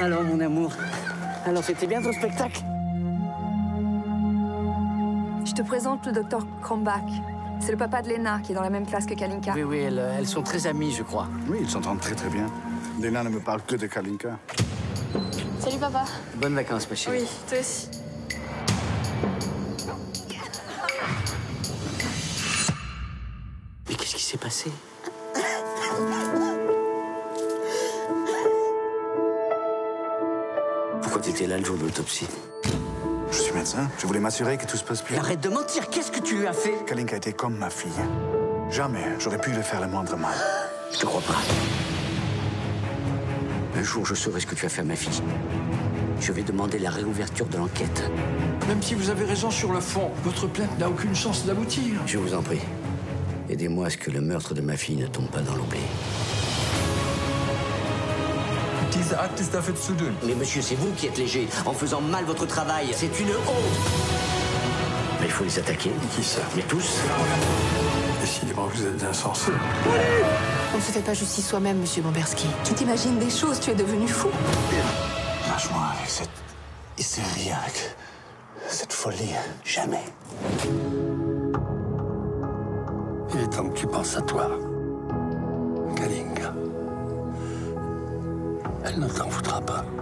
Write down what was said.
Alors, mon amour, alors c'était bien ton spectacle? Je te présente le docteur Krombach. C'est le papa de Lena, qui est dans la même classe que Kalinka. Oui, oui, elles sont très amies, je crois. Oui, ils s'entendent très très bien. Lena ne me parle que de Kalinka. Salut papa. Bonnes vacances, ma chérie. Oui, toi aussi. Mais qu'est-ce qui s'est passé? Pourquoi t'étais là le jour de l'autopsie? Je suis médecin. Je voulais m'assurer que tout se passe bien. Arrête de mentir, qu'est-ce que tu lui as fait? Kalinka était comme ma fille. Jamais j'aurais pu lui faire le moindre mal. Je te crois pas. Un jour, je saurai ce que tu as fait à ma fille. Je vais demander la réouverture de l'enquête. Même si vous avez raison sur le fond, votre plainte n'a aucune chance d'aboutir. Je vous en prie. Aidez-moi à ce que le meurtre de ma fille ne tombe pas dans l'oubli. Diese Akte ist dafür zu dünn. Mais monsieur, c'est vous qui êtes léger en faisant mal votre travail. C'est une honte. Mais il faut les attaquer. Qui ça? Mais tous. Décidément, vous êtes insensé. On ne se fait pas justice soi-même, monsieur Bomberski. Tu t'imagines des choses, tu es devenu fou. Lâche-moi avec cette hystérie, avec cette folie. Jamais. Il est temps que tu penses à toi. Kalinka. Elle ne t'en voudra pas.